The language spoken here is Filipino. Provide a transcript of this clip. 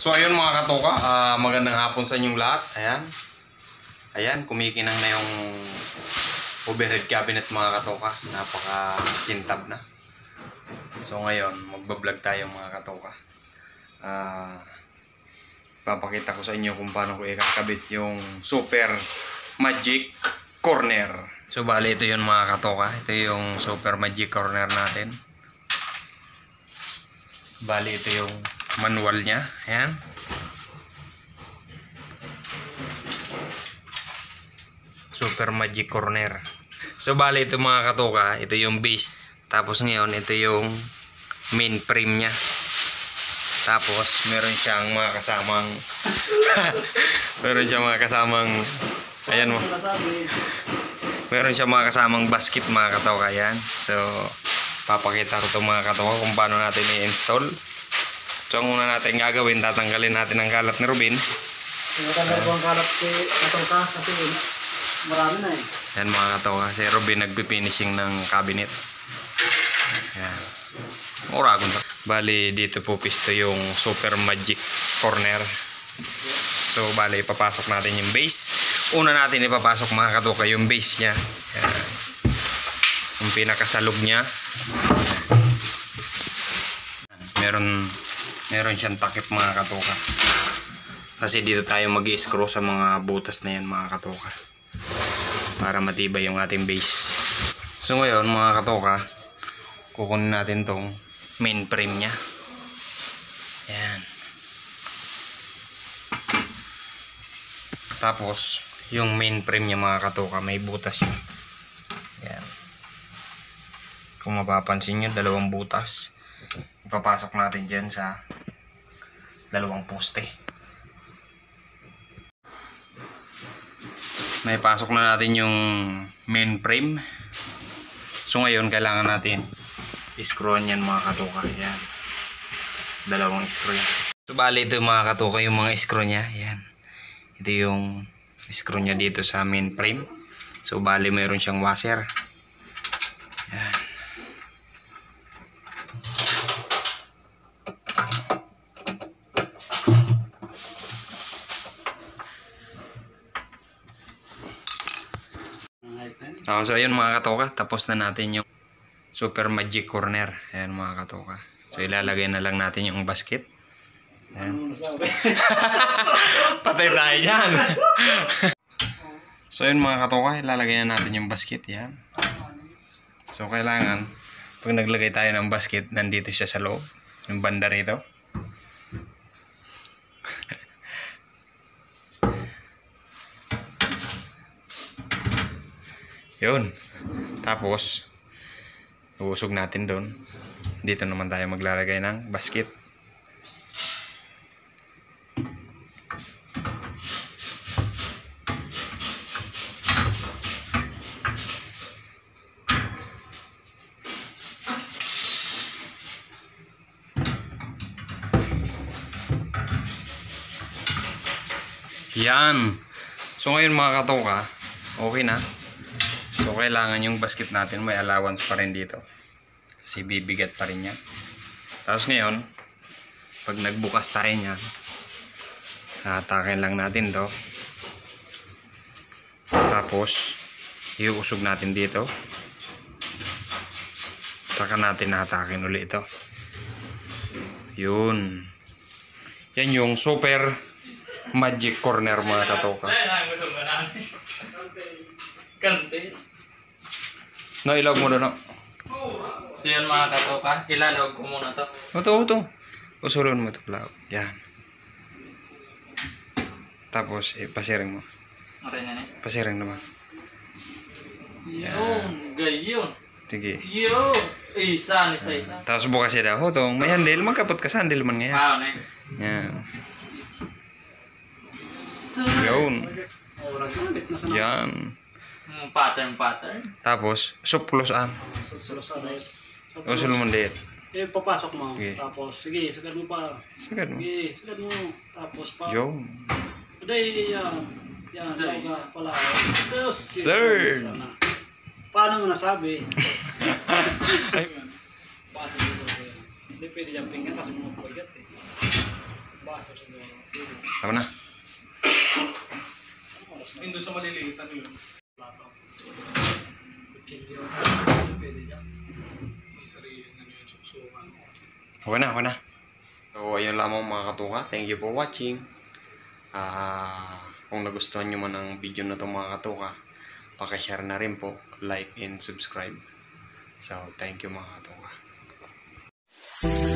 So ayun mga katoka, magandang hapon sa inyong lahat. Ayan, kumikinang na yung overhead cabinet mga katoka. Napaka-kintab na. So ngayon, magbablog tayo mga katoka. Papakita ko sa inyo kung paano ko ikakabit yung Super Magic Corner. So bali ito yun mga katoka. Ito yung Super Magic Corner natin. Bali ito yung manual niya. Ayan. Super Magic Corner. So bali ito mga katoka, ito yung base. Tapos ngayon ito yung main frame niya. Tapos meron siyang mga kasamang ayan mo. Meron siyang mga kasamang basket mga katoka yan. So papakita ko ito mga katoka kung paano natin i-install. So ang una natin gagawin, tatanggalin natin ang kalat ni Robin. Tinatanggal ko ang kalat katoka kasi marami na eh. Yan mga katoka, si Robin nagpifinishing ng cabinet. Yan. Uragon ba? Bali dito po pisto yung Super Magic Corner. So bali ipapasok natin yung base. Una natin ipapasok mga katoka yung base niya. Yan. Yung pinakasalog niya. Meron siyang takip mga katoka. Kasi dito tayo mag-i-screw sa mga butas na yan mga katoka. Para matibay yung ating base. So ngayon mga katoka, kukunin natin tong main frame nya. Ayan. Tapos yung main frame nya mga katoka, may butas yan. Ayan. Kung mapapansin nyo, dalawang butas. Ipapasok natin dyan sa dalawang poste. May pasok na natin yung main frame. So ngayon kailangan natin i-screwan yan mga katoka. Yan. Dalawang screw yan. So bali ito mga katoka yung mga screw nya. Yan. Ito yung screw nya dito sa main frame. So bali mayroon siyang washer. Yan. So ayun mga katoka, tapos na natin yung Super Magic Corner. Ayan mga katoka. So ilalagay na lang natin yung basket. Ayan. Patay tayo yan. So ayun mga katoka, ilalagay na natin yung basket. Yan. So kailangan, pag naglagay tayo ng basket, nandito siya sa loob. Yung banda rito. Yun. Tapos uusog natin doon. Dito naman tayo maglalagay ng basket. Yan. So ngayon mga katoka, okay na. So kailangan yung basket natin may allowance pa rin dito. Kasi bibigat pa rin yan. Tapos ngayon, pag nagbukas tayo niyan, hatakin lang natin to. Tapos, iuusog natin dito. Saka natin hatakin ulit ito. Yun. Yan yung Super Magic Corner mga katoka. No, ilog mo doon. So yun mga katoka, ilalog ko muna to. Ito. Usulon mo ito. Yan. Tapos, pasiring mo. Pasiring naman. Yun, gayon. Sige. Yun. Isa. Tapos bukas siya daw. Ito, may handle. Magkapot ka sa handle man ngayon. Yan. Yun. Yan. Pattern. Tapos, suplosan. Usul mo dito. Papasok mo. Okay. Tapos, sige, sagad mo pa. Sagad mo. Sige, sagad mo. Tapos pa. Yun. Today, yan, tawag pala. Sir! Paano mo nasabi? Pasok dito. Hindi pwede jumping ka kasi mo pagat eh. Basa siya na. Tama na. Indo sa maliliit, ano yun? Plato. Kutsilyo. Pwede niya. May sariling ano yun, suksukan. Okay na, okay na. So, ayun lamang mga katuka. Thank you for watching. Kung nagustuhan nyo man ang video na ito mga katuka, pakishare na rin po, like and subscribe. So, thank you mga katuka.